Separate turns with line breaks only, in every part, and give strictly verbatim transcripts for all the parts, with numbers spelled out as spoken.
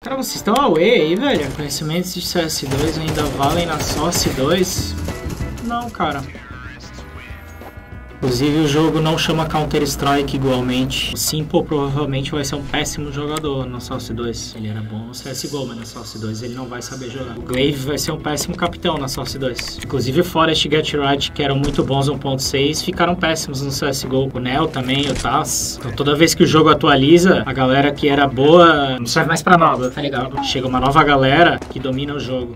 Cara, vocês estão away aí, velho? Conhecimentos de C S dois ainda valem na Source dois? Não, cara. Inclusive o jogo não chama Counter-Strike igualmente. O Simple provavelmente vai ser um péssimo jogador no Source dois. Ele era bom no C S G O, mas no Source dois ele não vai saber jogar. O Glaive vai ser um péssimo capitão na Source dois. Inclusive o Forest e Get Right, que eram muito bons no um ponto seis, ficaram péssimos no C S G O. O Neo também, o Taz. Então toda vez que o jogo atualiza, a galera que era boa não serve mais pra nada, tá ligado? Chega uma nova galera que domina o jogo.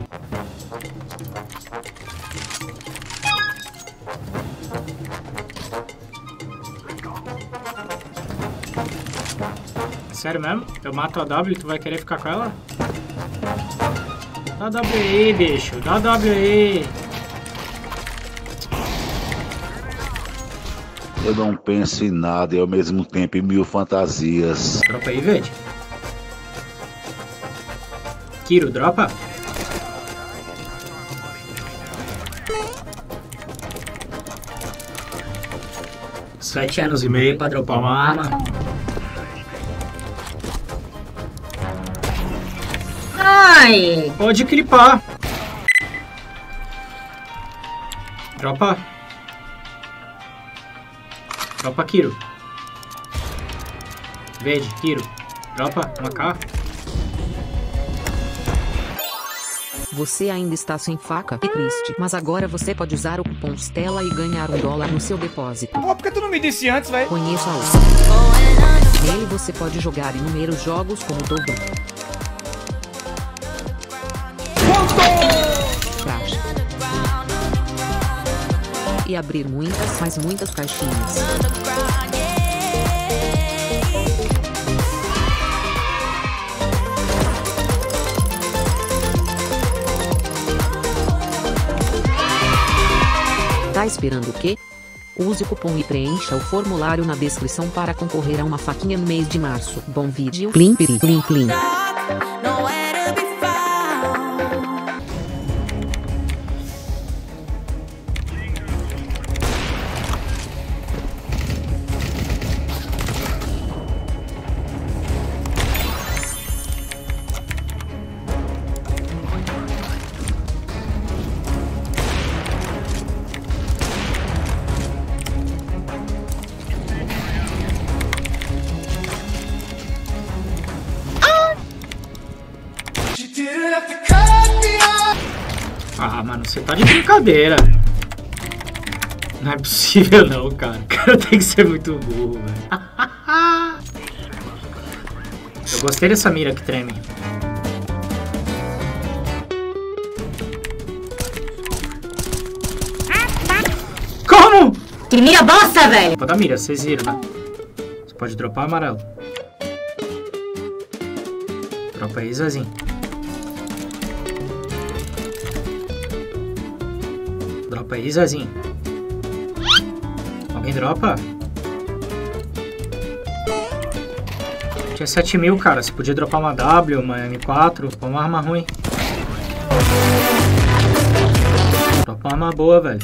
Sério mesmo? Eu mato a W e tu vai querer ficar com ela? Dá W aí, bicho. Dá W aí.
Eu não penso em nada e ao mesmo tempo em mil fantasias.
Dropa aí, verde. Kiro, dropa. Sete anos e meio pra dropar uma arma. Ai! Pode clipar. Dropa. Dropa, Kiro. Verde, Kiro. Dropa, uma K.
Você ainda está sem faca? Que triste. Mas agora você pode usar o cupom Stella e ganhar um dólar no seu depósito.
Pô, por que tu não me disse antes, velho?
Conheça-o. Nele você pode jogar inúmeros jogos como Dobro. Crash. E abrir muitas, mas muitas caixinhas. Tá esperando o quê? Use o cupom e preencha o formulário na descrição para concorrer a uma faquinha no mês de março. Bom vídeo. Plim, piri, plim, plim.
Ah, mano, você tá de brincadeira. Não é possível não, cara. O cara tem que ser muito burro, velho. Eu gostei dessa mira que treme. Como?
Que mira bosta, velho!
Vou dar mira, vocês viram, né? Você pode dropar amarelo. Dropa aí, Zazinho. Dropa aí, Zazinho. Alguém dropa? Tinha sete mil, cara. Você podia dropar uma W, uma M quatro, uma arma ruim. Dropa uma arma boa, velho.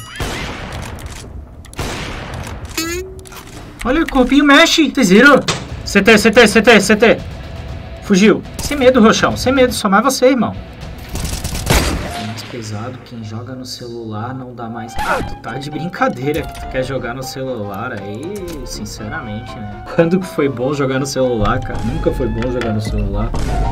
Olha, o corpinho mexe. Vocês viram? C T, C T, C T, C T. Fugiu. Sem medo, Roxão. Sem medo. Só mais você, irmão. Pesado, quem joga no celular não dá mais. Ah, tu tá de brincadeira que tu quer jogar no celular aí, sinceramente, né? Quando que foi bom jogar no celular, cara? Nunca foi bom jogar no celular.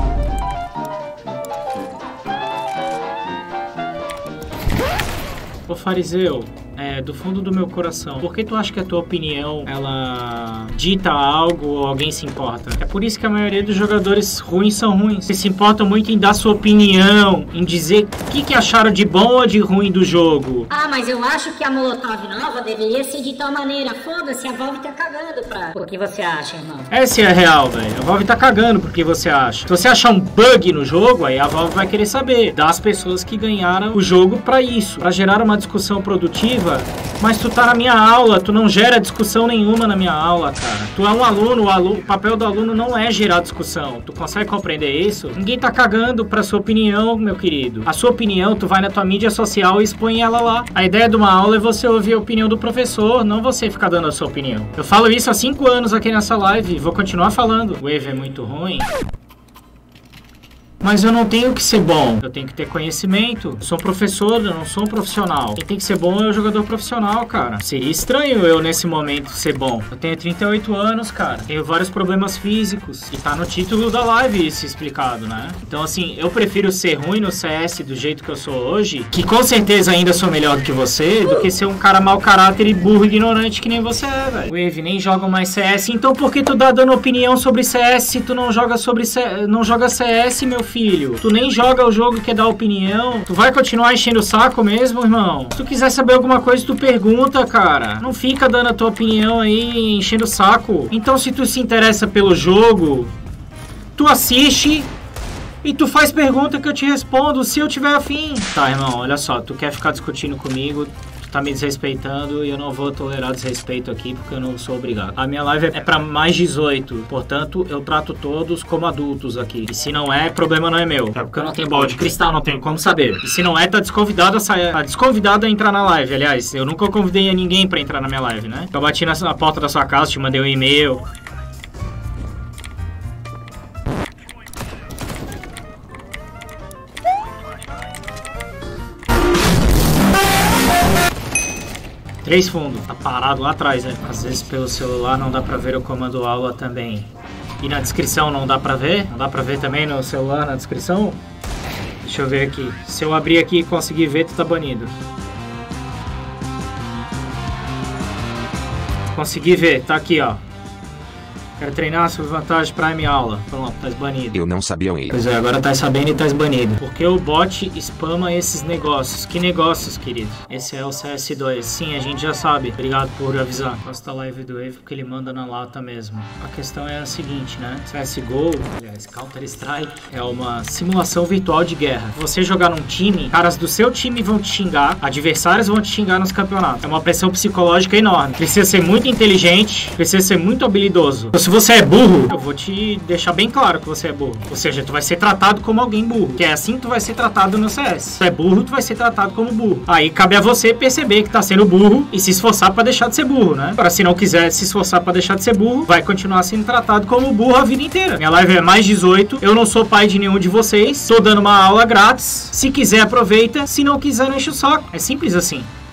Ô fariseu, é, do fundo do meu coração, por que tu acha que a tua opinião, ela dita algo ou alguém se importa? É por isso que a maioria dos jogadores ruins são ruins. Eles se importam muito em dar sua opinião, em dizer o que, que acharam de bom ou de ruim do jogo.
Ah, mas eu acho que a Molotov nova deveria ser de tal maneira. Foda-se, a Valve tá cagando pra... O que você acha, irmão?
Essa é a real, velho. A Valve tá cagando porque você acha. Se você achar um bug no jogo, aí a Valve vai querer saber das pessoas que ganharam o jogo pra isso, pra gerar uma discussão produtiva. Mas tu tá na minha aula, tu não gera discussão nenhuma na minha aula, cara. Tu é um aluno, o, aluno, o papel do aluno não é gerar discussão. Tu consegue compreender isso? Ninguém tá cagando pra sua opinião, meu querido. A sua opinião, tu vai na tua mídia social e expõe ela lá. A ideia de uma aula é você ouvir a opinião do professor, não você ficar dando a sua opinião. Eu falo isso há cinco anos aqui nessa live e vou continuar falando. O Wave é muito ruim. Mas eu não tenho que ser bom. Eu tenho que ter conhecimento. Eu sou professor, eu não sou um profissional. Quem tem que ser bom é o jogador profissional, cara. Seria estranho eu, nesse momento, ser bom. Eu tenho trinta e oito anos, cara. Tenho vários problemas físicos. E tá no título da live isso explicado, né? Então, assim, eu prefiro ser ruim no C S do jeito que eu sou hoje, que com certeza ainda sou melhor do que você, do que ser um cara mau caráter e burro e ignorante que nem você é, velho. Wave, nem joga mais C S. Então por que tu tá dando opinião sobre C S se tu não joga sobre C... não joga C S, meu filho? Tu nem joga o jogo e quer dar opinião? Tu vai continuar enchendo o saco mesmo, irmão? Se tu quiser saber alguma coisa, tu pergunta, cara. Não fica dando a tua opinião aí, enchendo o saco. Então se tu se interessa pelo jogo, tu assiste e tu faz pergunta que eu te respondo se eu tiver afim. Tá, irmão, olha só, tu quer ficar discutindo comigo, tu tá me desrespeitando e eu não vou tolerar desrespeito aqui porque eu não sou obrigado. A minha live é pra mais dezoito, portanto eu trato todos como adultos aqui. E se não é, problema não é meu. É porque eu não tenho bola de cristal, não tenho como saber. E se não é, tá desconvidado a sair, tá desconvidado a entrar na live. Aliás, eu nunca convidei a ninguém pra entrar na minha live, né? Eu bati na, na porta da sua casa, te mandei um e-mail. Três fundos, tá parado lá atrás, né? Às vezes pelo celular não dá pra ver o comando aula também. E na descrição não dá pra ver? Não dá pra ver também no celular, na descrição? Deixa eu ver aqui. Se eu abrir aqui e conseguir ver, tu tá banido. Consegui ver, tá aqui, ó. Quero treinar sobre vantagem Prime aula. Pronto, tá banido.
Eu não sabia isso.
Pois é, agora tá sabendo e tá banido. Porque o bot spama esses negócios. Que negócios, querido? Esse é o C S dois. Sim, a gente já sabe. Obrigado por avisar. Gosto da live do Wave porque ele manda na lata mesmo. A questão é a seguinte, né? C S G O, aliás, Counter Strike, é uma simulação virtual de guerra. Você jogar num time, caras do seu time vão te xingar, adversários vão te xingar nos campeonatos. É uma pressão psicológica enorme. Precisa ser muito inteligente, precisa ser muito habilidoso. Se você é burro, eu vou te deixar bem claro que você é burro. Ou seja, tu vai ser tratado como alguém burro. Que é assim que tu vai ser tratado no C S. Se tu é burro, tu vai ser tratado como burro. Aí cabe a você perceber que tá sendo burro e se esforçar pra deixar de ser burro, né? Agora, se não quiser se esforçar pra deixar de ser burro, vai continuar sendo tratado como burro a vida inteira. Minha live é mais dezoito. Eu não sou pai de nenhum de vocês. Tô dando uma aula grátis. Se quiser, aproveita. Se não quiser, não enche o saco. É simples assim.